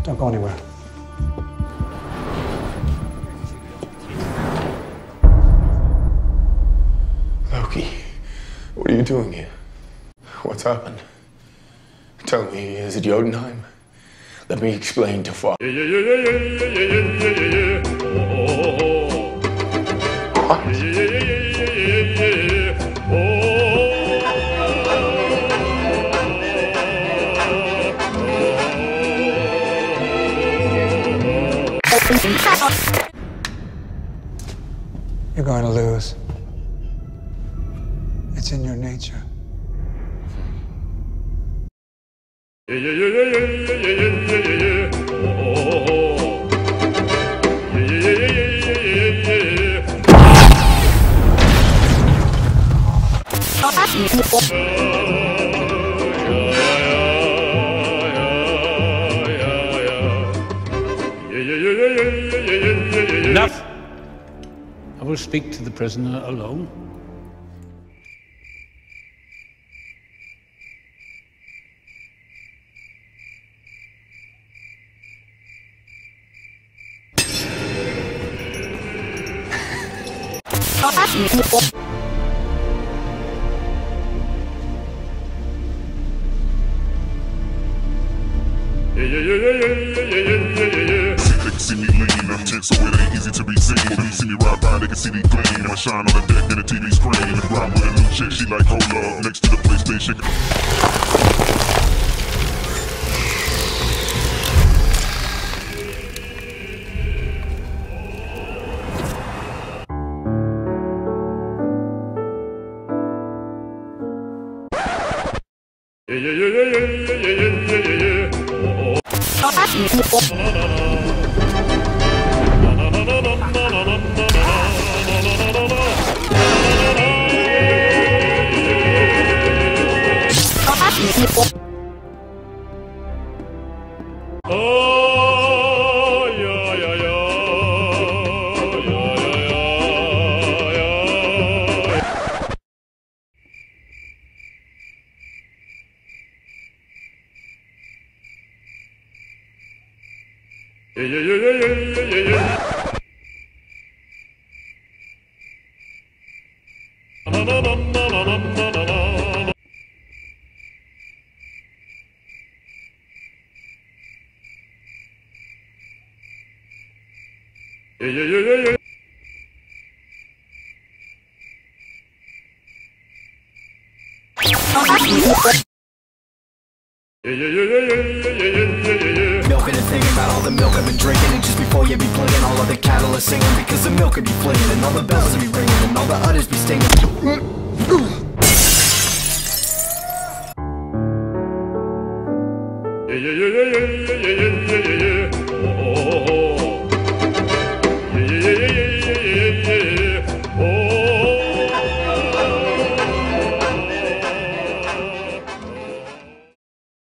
Don't go anywhere. Loki, what are you doing here? What's happened? Tell me, is it Jotunheim? Let me explain to Father. You're going to lose. It's in your nature. Enough! I will speak to the prisoner alone. See me lean, I'm tense, so it ain't easy to be seen. When you see me ride by, they can see the gleam. I shine on the deck in the TV screen. Ride with a new chick, she like hold up next to the PlayStation. Milking and thinking about all the milk I've been drinking. And just before you be playing, all of the cattle are singing. Because the milk could be flinging, and all the bells be ringing, and all the udders be stinging. Yeah.